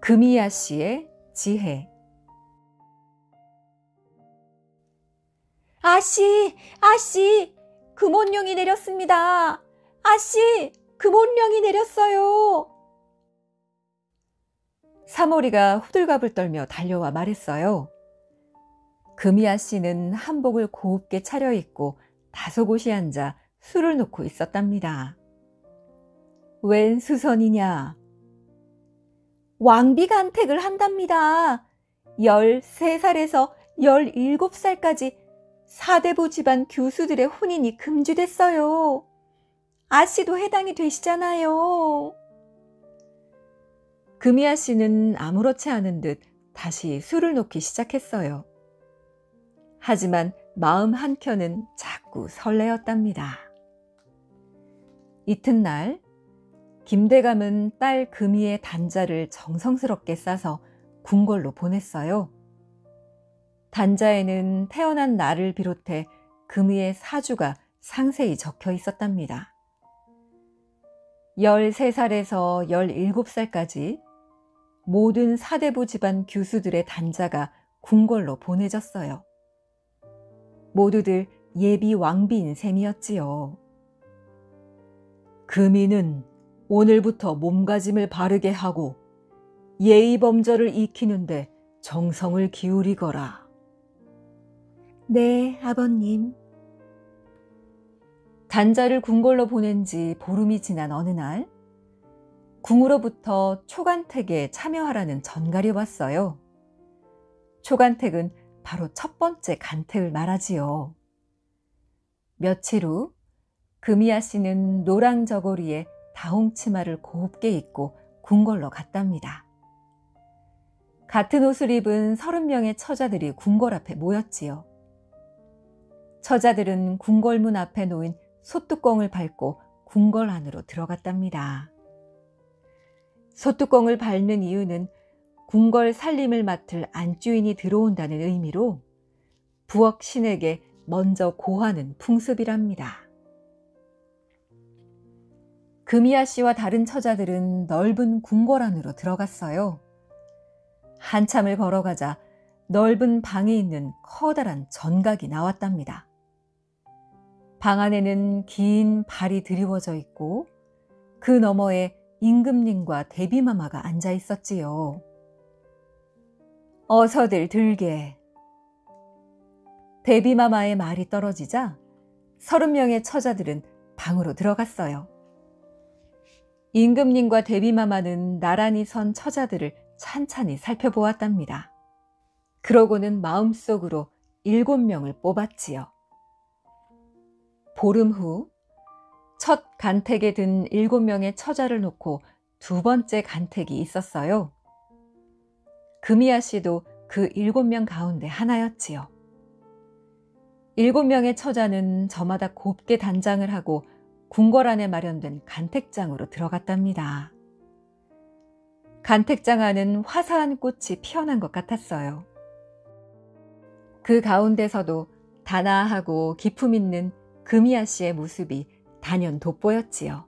금이야 씨의 지혜. 아씨, 아씨, 금온령이 내렸습니다. 아씨, 금온령이 내렸어요. 사모리가 호들갑을 떨며 달려와 말했어요. 금이야 씨는 한복을 곱게 차려입고 다소곳이 앉아 술을 놓고 있었답니다. 웬 수선이냐? 왕비 간택을 한답니다. 13살에서 17살까지 사대부 집안 교수들의 혼인이 금지됐어요. 아씨도 해당이 되시잖아요. 금이야 씨는 아무렇지 않은 듯 다시 술을 놓기 시작했어요. 하지만 마음 한켠은 자꾸 설레었답니다. 이튿날 김대감은 딸 금이의 단자를 정성스럽게 싸서 궁궐로 보냈어요. 단자에는 태어난 날을 비롯해 금이의 사주가 상세히 적혀 있었답니다. 13살에서 17살까지 모든 사대부 집안 교수들의 단자가 궁궐로 보내졌어요. 모두들 예비 왕비인 셈이었지요. 금이는 오늘부터 몸가짐을 바르게 하고 예의 범절을 익히는데 정성을 기울이거라. 네, 아버님. 단자를 궁궐로 보낸 지 보름이 지난 어느 날 궁으로부터 초간택에 참여하라는 전갈이 왔어요. 초간택은 바로 첫 번째 간택을 말하지요. 며칠 후 금이야 씨는 노랑 저고리에 다홍 치마를 곱게 입고 궁궐로 갔답니다. 같은 옷을 입은 30명의 처자들이 궁궐 앞에 모였지요. 처자들은 궁궐문 앞에 놓인 소뚜껑을 밟고 궁궐 안으로 들어갔답니다. 소뚜껑을 밟는 이유는 궁궐 살림을 맡을 안주인이 들어온다는 의미로 부엌 신에게 먼저 고하는 풍습이랍니다. 금이야 씨와 다른 처자들은 넓은 궁궐 안으로 들어갔어요. 한참을 걸어가자 넓은 방에 있는 커다란 전각이 나왔답니다. 방 안에는 긴 발이 드리워져 있고 그 너머에 임금님과 대비마마가 앉아 있었지요. 어서들 들게. 대비마마의 말이 떨어지자 30명의 처자들은 방으로 들어갔어요. 임금님과 대비마마는 나란히 선 처자들을 찬찬히 살펴보았답니다. 그러고는 마음속으로 7명을 뽑았지요. 보름 후 첫 간택에 든 7명의 처자를 놓고 두 번째 간택이 있었어요. 금이야 씨도 그 7명 가운데 하나였지요. 7명의 처자는 저마다 곱게 단장을 하고 궁궐 안에 마련된 간택장으로 들어갔답니다. 간택장 안은 화사한 꽃이 피어난 것 같았어요. 그 가운데서도 단아하고 기품 있는 금이야 씨의 모습이 단연 돋보였지요.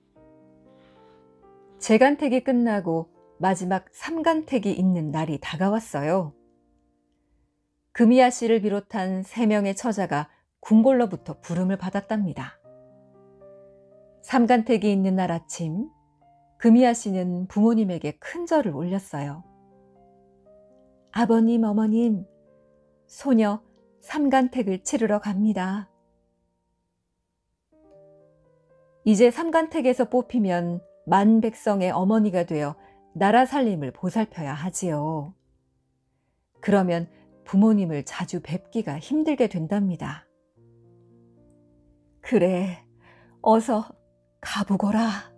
재간택이 끝나고 마지막 3간택이 있는 날이 다가왔어요. 금이야 씨를 비롯한 3명의 처자가 궁궐로부터 부름을 받았답니다. 3간택이 있는 날 아침, 금이야 씨는 부모님에게 큰 절을 올렸어요. 아버님, 어머님, 소녀 3간택을 치르러 갑니다. 이제 3간택에서 뽑히면 만백성의 어머니가 되어 나라 살림을 보살펴야 하지요. 그러면 부모님을 자주 뵙기가 힘들게 된답니다. 그래, 어서 가보거라.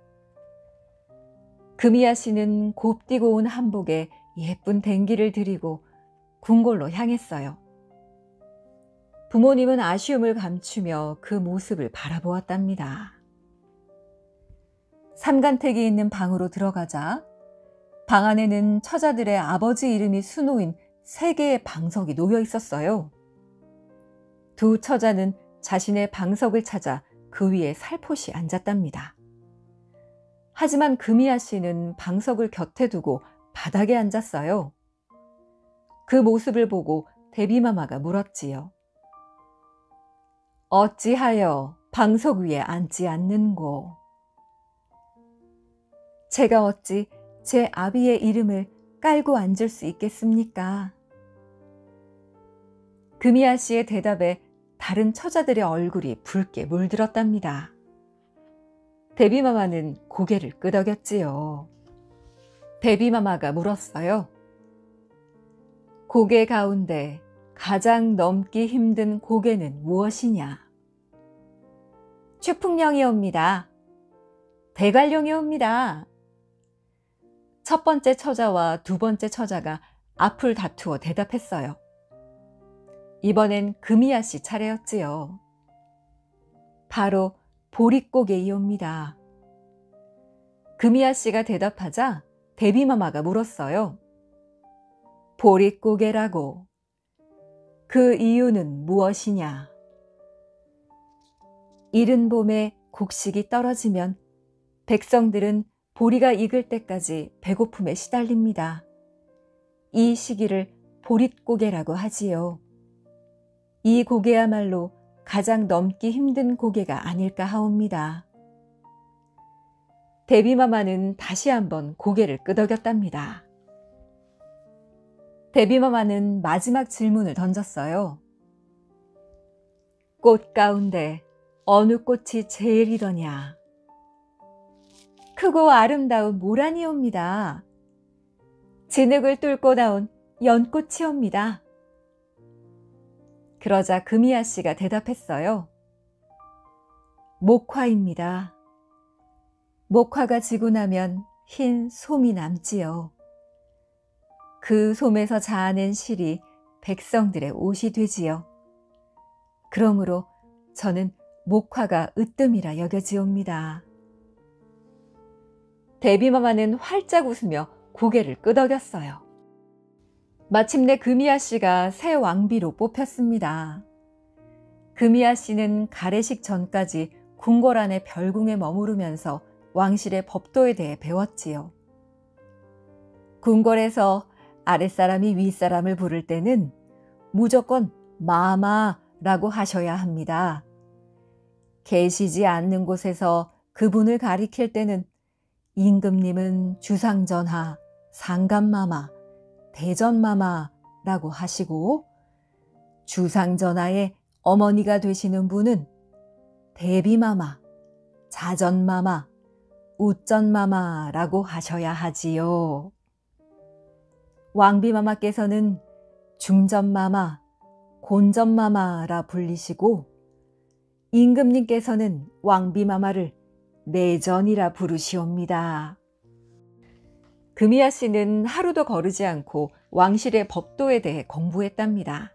금이야 씨는 곱디고 온 한복에 예쁜 댕기를 들이고 궁궐로 향했어요. 부모님은 아쉬움을 감추며 그 모습을 바라보았답니다. 3간택이 있는 방으로 들어가자 방 안에는 처자들의 아버지 이름이 수놓인 3개의 방석이 놓여 있었어요. 두 처자는 자신의 방석을 찾아 그 위에 살포시 앉았답니다. 하지만 금이야 씨는 방석을 곁에 두고 바닥에 앉았어요. 그 모습을 보고 대비마마가 물었지요. 어찌하여 방석 위에 앉지 않는고? 제가 어찌 제 아비의 이름을 깔고 앉을 수 있겠습니까? 금이야 씨의 대답에 다른 처자들의 얼굴이 붉게 물들었답니다. 대비마마는 고개를 끄덕였지요. 대비마마가 물었어요. 고개 가운데 가장 넘기 힘든 고개는 무엇이냐? 추풍령이옵니다. 대관령이옵니다. 첫 번째 처자와 두 번째 처자가 앞을 다투어 대답했어요. 이번엔 금이야 씨 차례였지요. 바로 보릿고개이옵니다. 금이야 씨가 대답하자 대비마마가 물었어요. 보릿고개라고. 그 이유는 무엇이냐? 이른 봄에 곡식이 떨어지면 백성들은 보리가 익을 때까지 배고픔에 시달립니다. 이 시기를 보릿고개라고 하지요. 이 고개야말로 가장 넘기 힘든 고개가 아닐까 하옵니다. 대비마마는 다시 한번 고개를 끄덕였답니다. 대비마마는 마지막 질문을 던졌어요. 꽃 가운데 어느 꽃이 제일이더냐? 크고 아름다운 모란이옵니다. 진흙을 뚫고 나온 연꽃이옵니다. 그러자 금이야 씨가 대답했어요. 목화입니다. 목화가 지고 나면 흰 솜이 남지요. 그 솜에서 자아낸 실이 백성들의 옷이 되지요. 그러므로 저는 목화가 으뜸이라 여겨지옵니다. 대비마마는 활짝 웃으며 고개를 끄덕였어요. 마침내 금이야 씨가 새 왕비로 뽑혔습니다. 금이야 씨는 가래식 전까지 궁궐 안의 별궁에 머무르면서 왕실의 법도에 대해 배웠지요. 궁궐에서 아랫사람이 윗사람을 부를 때는 무조건 마마라고 하셔야 합니다. 계시지 않는 곳에서 그분을 가리킬 때는 임금님은 주상전하, 상감마마, 대전마마라고 하시고 주상전하의 어머니가 되시는 분은 대비마마, 자전마마, 우전마마라고 하셔야 하지요. 왕비마마께서는 중전마마, 곤전마마라 불리시고 임금님께서는 왕비마마를 내전이라 부르시옵니다. 금이야 씨는 하루도 거르지 않고 왕실의 법도에 대해 공부했답니다.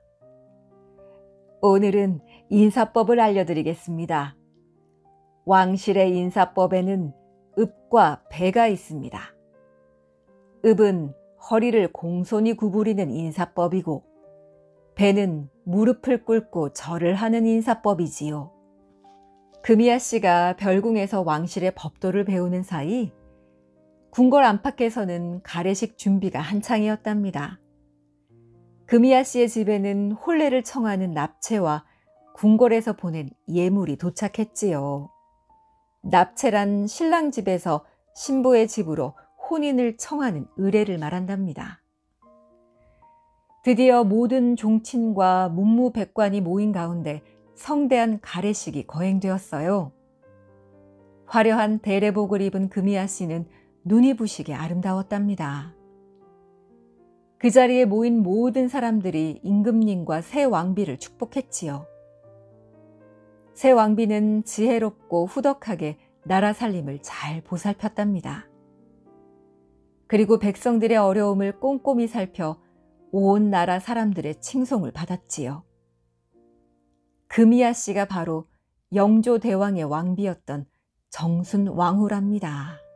오늘은 인사법을 알려드리겠습니다. 왕실의 인사법에는 읍과 배가 있습니다. 읍은 허리를 공손히 구부리는 인사법이고 배는 무릎을 꿇고 절을 하는 인사법이지요. 금이야 씨가 별궁에서 왕실의 법도를 배우는 사이 궁궐 안팎에서는 가래식 준비가 한창이었답니다. 금이야 씨의 집에는 혼례를 청하는 납체와 궁궐에서 보낸 예물이 도착했지요. 납체란 신랑 집에서 신부의 집으로 혼인을 청하는 의례를 말한답니다. 드디어 모든 종친과 문무백관이 모인 가운데 성대한 가래식이 거행되었어요. 화려한 대례복을 입은 금이야 씨는 눈이 부시게 아름다웠답니다. 그 자리에 모인 모든 사람들이 임금님과 새 왕비를 축복했지요. 새 왕비는 지혜롭고 후덕하게 나라 살림을 잘 보살폈답니다. 그리고 백성들의 어려움을 꼼꼼히 살펴 온 나라 사람들의 칭송을 받았지요. 금이야 씨가 바로 영조 대왕의 왕비였던 정순왕후랍니다.